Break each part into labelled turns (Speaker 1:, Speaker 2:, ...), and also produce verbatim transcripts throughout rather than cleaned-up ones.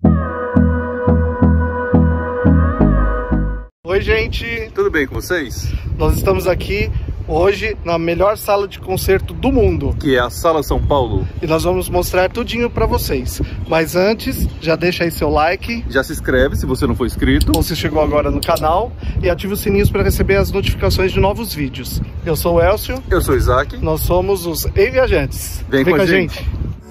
Speaker 1: Oi, gente!
Speaker 2: Tudo bem com vocês?
Speaker 1: Nós estamos aqui hoje na melhor sala de concerto do mundo,
Speaker 2: que é a Sala São Paulo.
Speaker 1: E nós vamos mostrar tudinho pra vocês. Mas antes, já deixa aí seu like.
Speaker 2: Já se inscreve se você não for inscrito.
Speaker 1: Ou se chegou agora no canal. E ativa os sininhos para receber as notificações de novos vídeos. Eu sou o Elcio.
Speaker 2: Eu sou o Isaac.
Speaker 1: Nós somos os Ei Viajantes.
Speaker 2: Vem, Vem com, com a gente. gente.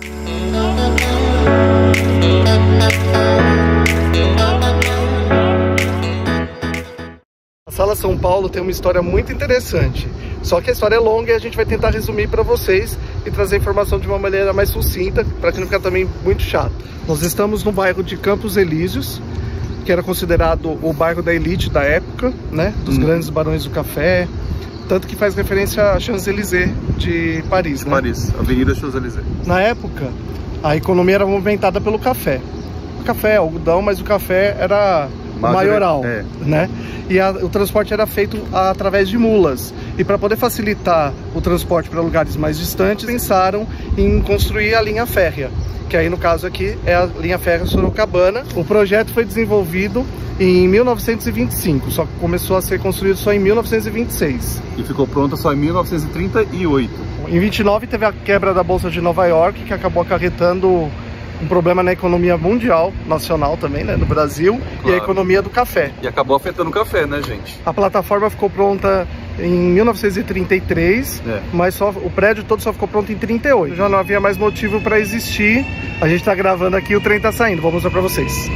Speaker 1: A Sala São Paulo tem uma história muito interessante, só que a história é longa e a gente vai tentar resumir para vocês e trazer informação de uma maneira mais sucinta, para que não fique também muito chato. Nós estamos no bairro de Campos Elíseos, que era considerado o bairro da elite da época, né, dos hum. grandes barões do café, tanto que faz referência a Champs-Élysées de Paris, né?
Speaker 2: Paris, Avenida Champs-Élysées.
Speaker 1: Na época, a economia era movimentada pelo café. O café, algodão, mas o café era maioral, é. né? E a, o transporte era feito a, através de mulas. E para poder facilitar o transporte para lugares mais distantes, pensaram em construir a linha férrea, que aí no caso aqui é a linha férrea Sorocabana. O projeto foi desenvolvido em mil novecentos e vinte e cinco, só que começou a ser construído só em mil novecentos e vinte e seis.
Speaker 2: E ficou pronta só em mil novecentos e trinta e oito.
Speaker 1: Em vinte e nove teve a quebra da Bolsa de Nova York, que acabou acarretando um problema na economia mundial, nacional também, né, no Brasil, claro. E a economia do café.
Speaker 2: E acabou afetando o café, né, gente?
Speaker 1: A plataforma ficou pronta em mil novecentos e trinta e três, é. mas só, o prédio todo só ficou pronto em trinta e oito. Já não havia mais motivo para existir. A gente está gravando aqui e o trem está saindo. Vou mostrar para vocês.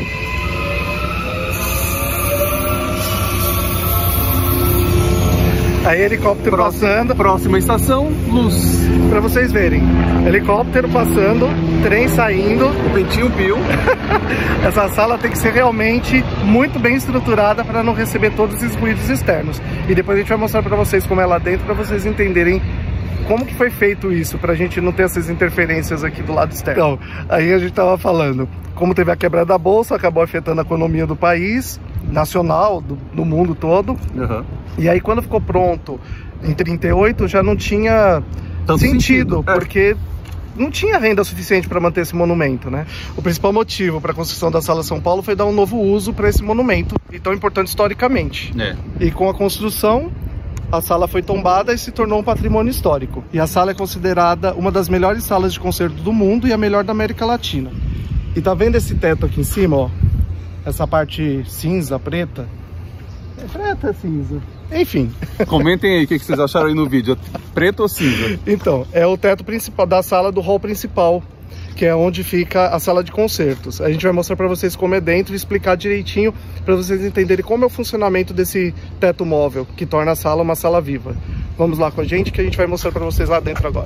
Speaker 1: Aí helicóptero
Speaker 2: Próxima,
Speaker 1: passando.
Speaker 2: Próxima estação, luz.
Speaker 1: Pra vocês verem, helicóptero passando, trem saindo.
Speaker 2: O pentinho pio.
Speaker 1: Essa sala tem que ser realmente muito bem estruturada para não receber todos esses ruídos externos. E depois a gente vai mostrar pra vocês como é lá dentro, pra vocês entenderem como que foi feito isso, pra gente não ter essas interferências aqui do lado externo. Então, aí a gente tava falando, como teve a quebra da bolsa, acabou afetando a economia do país, nacional, do, do mundo todo.
Speaker 2: Uhum.
Speaker 1: E aí quando ficou pronto em trinta e oito, já não tinha Tanto sentido, sentido. É. porque não tinha renda suficiente para manter esse monumento, né? O principal motivo para a construção da Sala São Paulo foi dar um novo uso para esse monumento, e tão importante historicamente.
Speaker 2: É.
Speaker 1: E com a construção, a sala foi tombada e se tornou um patrimônio histórico. E a sala é considerada uma das melhores salas de concerto do mundo e a melhor da América Latina. E tá vendo esse teto aqui em cima, ó? Essa parte cinza, preta? É preta, cinza. Enfim.
Speaker 2: Comentem aí o que vocês acharam aí no vídeo. Preto ou cinza?
Speaker 1: Então, é o teto principal da sala do hall principal, que é onde fica a sala de concertos. A gente vai mostrar para vocês como é dentro e explicar direitinho para vocês entenderem como é o funcionamento desse teto móvel, que torna a sala uma sala viva. Vamos lá com a gente que a gente vai mostrar para vocês lá dentro agora.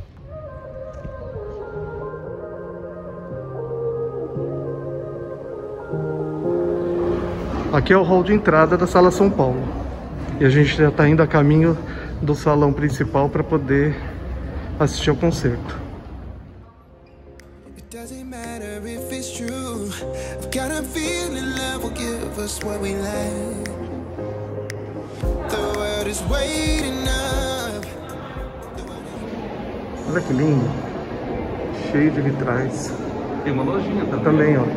Speaker 1: Aqui é o hall de entrada da Sala São Paulo. E a gente já está indo a caminho do salão principal para poder assistir ao concerto. Olha que lindo. Cheio de vitrais.
Speaker 2: Tem uma lojinha também.
Speaker 1: Também, ó.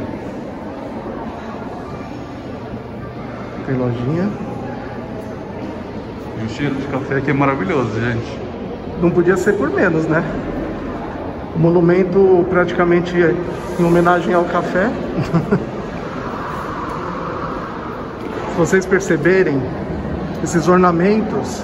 Speaker 1: Tem lojinha.
Speaker 2: E o cheiro de café aqui é maravilhoso, gente.
Speaker 1: Não podia ser por menos, né? O monumento praticamente em homenagem ao café. Se vocês perceberem, esses ornamentos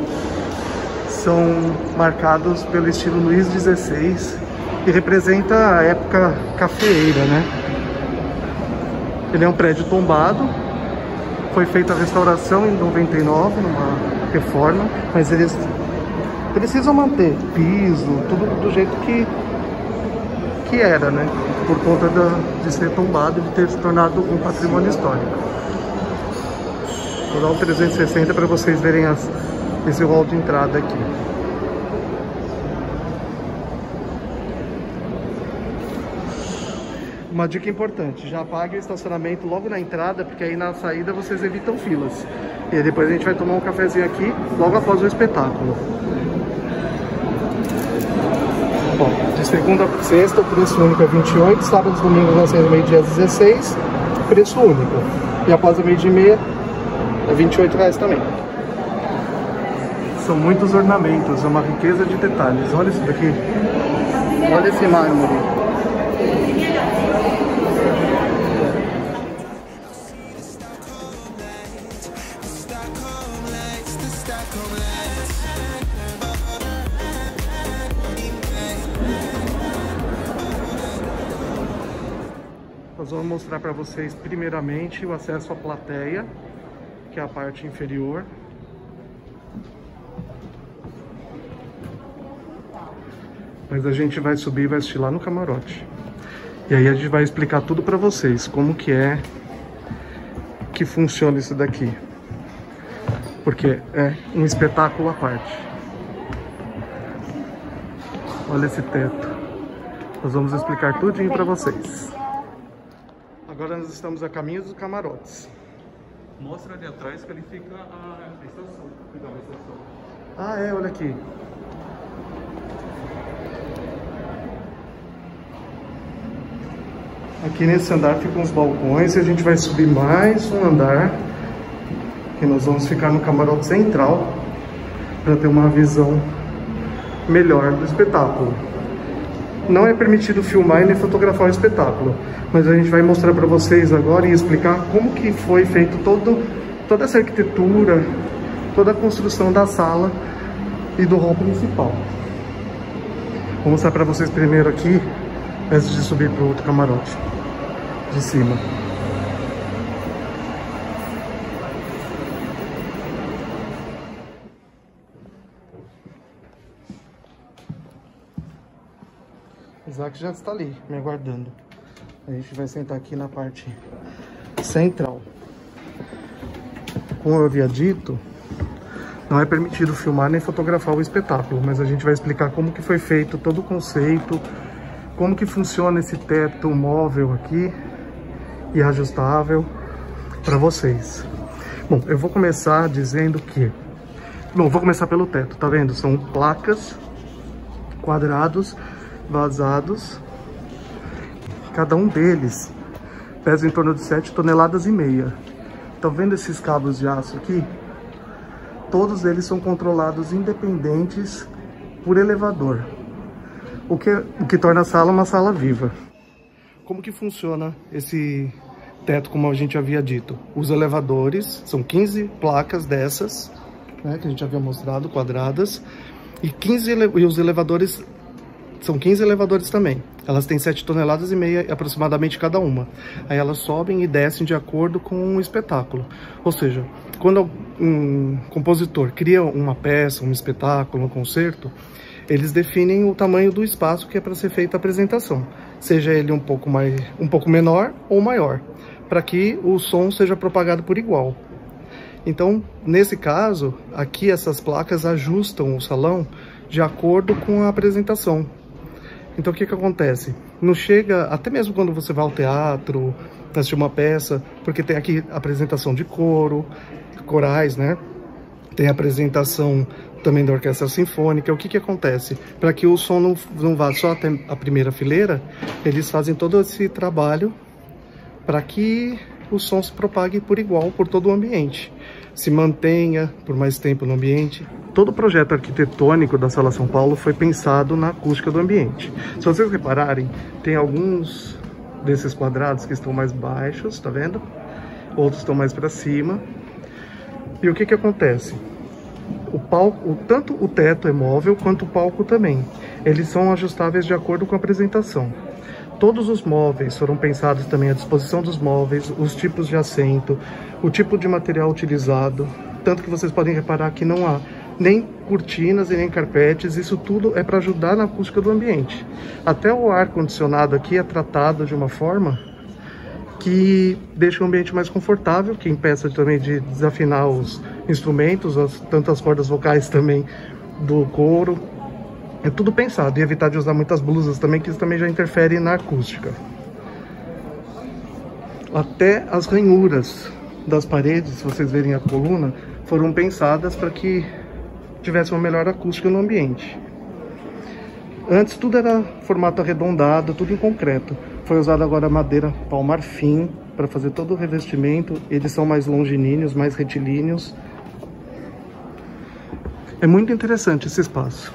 Speaker 1: são marcados pelo estilo Luís dezesseis, que representa a época cafeeira, né? Ele é um prédio tombado. Foi feita a restauração em noventa e nove, numa reforma, mas eles precisam manter piso, tudo do jeito que, que era, né? Por conta da, de ser tombado e de ter se tornado um patrimônio histórico. Vou dar um trezentos e sessenta para vocês verem as, esse hall de entrada aqui. Uma dica importante, já pague o estacionamento logo na entrada, porque aí na saída vocês evitam filas. E aí depois a gente vai tomar um cafezinho aqui, logo após o espetáculo. Bom, De segunda a sexta, o preço único é vinte e oito, sábados e domingos nós temos meio-dia às dezesseis, preço único. E após a meio-dia e meia, é vinte e oito reais também. São muitos ornamentos, é uma riqueza de detalhes. Olha isso daqui. Olha esse mármore. Nós vamos mostrar para vocês primeiramente o acesso à plateia, que é a parte inferior. Mas a gente vai subir e vai assistir lá no camarote. E aí a gente vai explicar tudo para vocês, como que é que funciona isso daqui. Porque é um espetáculo à parte. Olha esse teto. Nós vamos explicar tudinho para vocês. Agora nós estamos a caminho dos camarotes.
Speaker 2: Mostra ali atrás que ali fica a estação. Cuidado, a estação.
Speaker 1: Ah, é, olha aqui. Aqui nesse andar ficam os balcões e a gente vai subir mais um andar. E nós vamos ficar no camarote central para ter uma visão melhor do espetáculo. Não é permitido filmar e nem fotografar o espetáculo, mas a gente vai mostrar para vocês agora e explicar como que foi feito todo, toda essa arquitetura, toda a construção da sala e do hall principal. Vou mostrar para vocês primeiro aqui, antes de subir para o outro camarote de cima. Isaac já está ali, me aguardando. A gente vai sentar aqui na parte central. Como eu havia dito, não é permitido filmar nem fotografar o espetáculo, mas a gente vai explicar como que foi feito todo o conceito, como que funciona esse teto móvel aqui e ajustável para vocês. Bom, eu vou começar dizendo que... Bom, vou começar pelo teto, tá vendo? São placas, quadrados, vazados. Cada um deles pesa em torno de sete toneladas e meia. Estão vendo esses cabos de aço aqui? Todos eles são controlados independentes por elevador, o que, o que torna a sala uma sala viva. Como que funciona esse teto, como a gente havia dito? Os elevadores, são quinze placas dessas, né, que a gente havia mostrado, quadradas, e, quinze ele... e os elevadores... São quinze elevadores também. Elas têm sete toneladas e meia aproximadamente cada uma. Aí elas sobem e descem de acordo com o espetáculo. Ou seja, quando um compositor cria uma peça, um espetáculo, um concerto, eles definem o tamanho do espaço que é para ser feita a apresentação. Seja ele um pouco, mais, um pouco menor ou maior, para que o som seja propagado por igual. Então, nesse caso, aqui essas placas ajustam o salão de acordo com a apresentação. Então o que que acontece? Não chega, até mesmo quando você vai ao teatro, assistir uma peça, porque tem aqui apresentação de coro, corais, né? Tem apresentação também da orquestra sinfônica. O que que acontece? Para que o som não, não vá só até a primeira fileira, eles fazem todo esse trabalho para que o som se propague por igual por todo o ambiente, se mantenha por mais tempo no ambiente. Todo o projeto arquitetônico da Sala São Paulo foi pensado na acústica do ambiente. Se vocês repararem, tem alguns desses quadrados que estão mais baixos, tá vendo? Outros estão mais para cima. E o que que acontece? O palco, tanto o teto é móvel quanto o palco também. Eles são ajustáveis de acordo com a apresentação. Todos os móveis foram pensados também, a disposição dos móveis, os tipos de assento, o tipo de material utilizado. Tanto que vocês podem reparar que não há nem cortinas e nem carpetes, isso tudo é para ajudar na acústica do ambiente. Até o ar-condicionado aqui é tratado de uma forma que deixa o ambiente mais confortável, que impeça também de desafinar os instrumentos, as, tanto as cordas vocais também do coro. É tudo pensado, e evitar de usar muitas blusas também, que isso também já interfere na acústica. Até as ranhuras das paredes, se vocês verem a coluna, foram pensadas para que tivesse uma melhor acústica no ambiente. Antes tudo era formato arredondado, tudo em concreto. Foi usado agora madeira pau marfim para fazer todo o revestimento. Eles são mais longilíneos, mais retilíneos. É muito interessante esse espaço.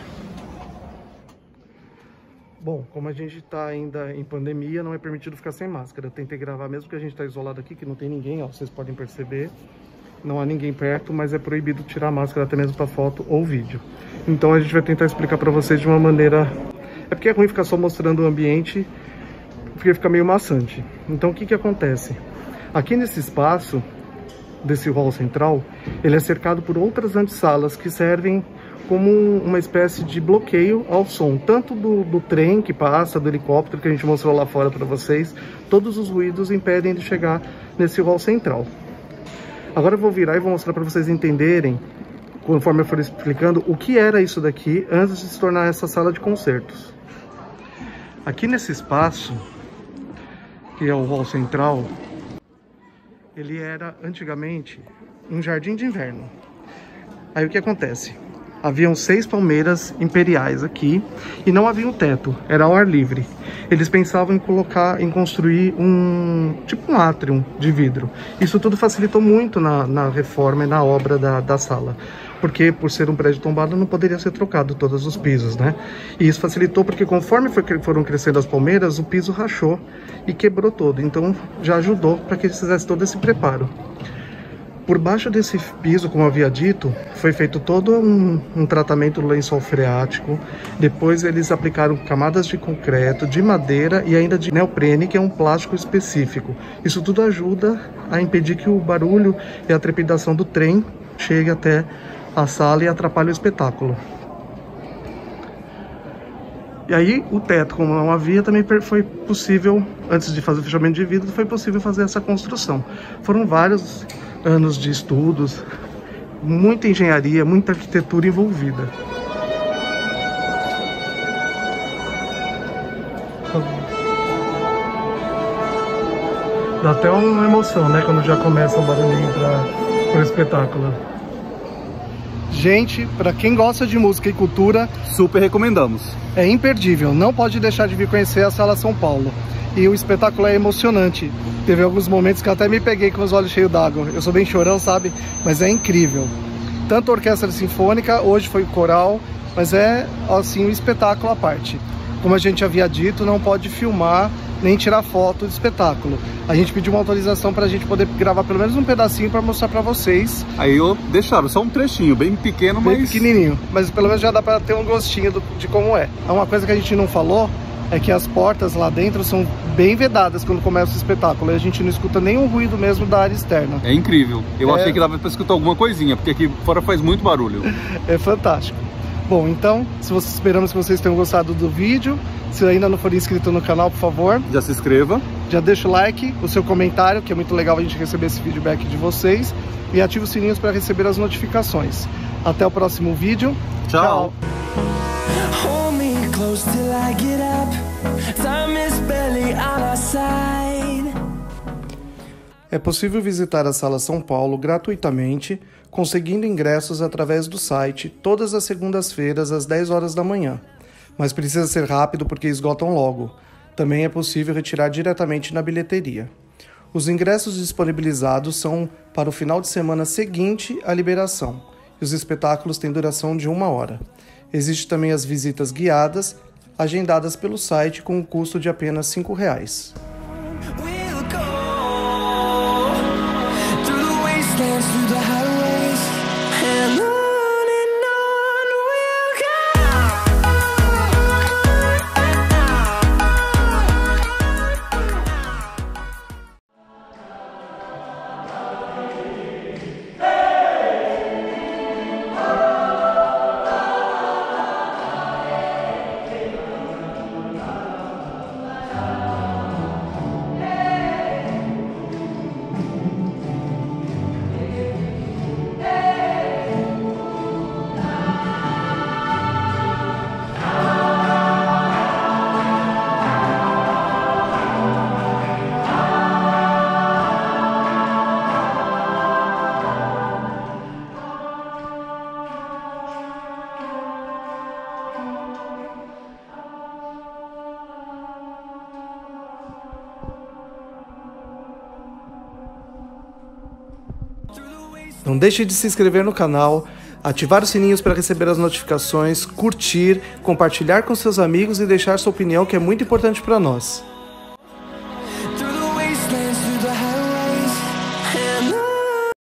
Speaker 1: Bom, como a gente está ainda em pandemia, não é permitido ficar sem máscara. Eu tentei gravar mesmo que a gente está isolado aqui, que não tem ninguém, ó, vocês podem perceber. Não há ninguém perto, mas é proibido tirar a máscara até mesmo para foto ou vídeo. Então a gente vai tentar explicar para vocês de uma maneira... É porque é ruim ficar só mostrando o ambiente, porque fica meio maçante. Então o que que acontece? Aqui nesse espaço, desse hall central, ele é cercado por outras antessalas que servem como uma espécie de bloqueio ao som, tanto do, do trem que passa, do helicóptero que a gente mostrou lá fora para vocês. Todos os ruídos impedem de chegar nesse hall central. Agora eu vou virar e vou mostrar para vocês entenderem, conforme eu for explicando, o que era isso daqui antes de se tornar essa sala de concertos. Aqui nesse espaço, que é o hall central, ele era antigamente um jardim de inverno. Aí o que acontece? Haviam seis palmeiras imperiais aqui e não havia um teto, era ao ar livre. Eles pensavam em colocar, em construir um tipo um átrio de vidro. Isso tudo facilitou muito na, na reforma e na obra da, da sala, porque por ser um prédio tombado não poderia ser trocado todos os pisos, né? E isso facilitou porque conforme foi, foram crescendo as palmeiras, o piso rachou e quebrou todo. Então já ajudou para que eles fizessem todo esse preparo. Por baixo desse piso, como eu havia dito, foi feito todo um, um tratamento do lençol freático. Depois eles aplicaram camadas de concreto, de madeira e ainda de neoprene, que é um plástico específico. Isso tudo ajuda a impedir que o barulho e a trepidação do trem chegue até a sala e atrapalhe o espetáculo. E aí o teto, como não havia, também foi possível, antes de fazer o fechamento de vidro, foi possível fazer essa construção. Foram vários anos de estudos, muita engenharia, muita arquitetura envolvida. Dá até uma emoção, né, quando já começa o barulhinho para o espetáculo. Gente, para quem gosta de música e cultura,
Speaker 3: super recomendamos.
Speaker 1: É imperdível, não pode deixar de vir conhecer a Sala São Paulo. E o espetáculo é emocionante. Teve alguns momentos que eu até me peguei com os olhos cheios d'água. Eu sou bem chorão, sabe? Mas é incrível. Tanto a orquestra sinfônica, hoje foi o coral, mas é, assim, um espetáculo à parte. Como a gente havia dito, não pode filmar nem tirar foto do espetáculo. A gente pediu uma autorização para a gente poder gravar pelo menos um pedacinho para mostrar para vocês.
Speaker 3: Aí eu deixaram só um trechinho, bem pequeno,
Speaker 1: bem
Speaker 3: mas...
Speaker 1: pequenininho. Mas pelo menos já dá para ter um gostinho do, de como é. Uma coisa que a gente não falou é que as portas lá dentro são bem vedadas quando começa o espetáculo. E a gente não escuta nenhum ruído mesmo da área externa.
Speaker 3: É incrível. Eu
Speaker 1: é...
Speaker 3: achei que dava para escutar alguma coisinha, porque aqui fora faz muito barulho.
Speaker 1: É fantástico. Bom, então, se vocês, esperamos que vocês tenham gostado do vídeo. Se ainda não for inscrito no canal, por favor,
Speaker 3: já se inscreva.
Speaker 1: Já deixa o like, o seu comentário, que é muito legal a gente receber esse feedback de vocês. E ative os sininhos para receber as notificações. Até o próximo vídeo.
Speaker 3: Tchau.
Speaker 1: É possível visitar a Sala São Paulo gratuitamente, conseguindo ingressos através do site todas as segundas-feiras às dez horas da manhã. Mas precisa ser rápido porque esgotam logo. Também é possível retirar diretamente na bilheteria. Os ingressos disponibilizados são para o final de semana seguinte à liberação, e os espetáculos têm duração de uma hora. Existem também as visitas guiadas, agendadas pelo site com um custo de apenas cinco reais. Não deixe de se inscrever no canal, ativar os sininhos para receber as notificações, curtir, compartilhar com seus amigos e deixar sua opinião, que é muito importante para nós.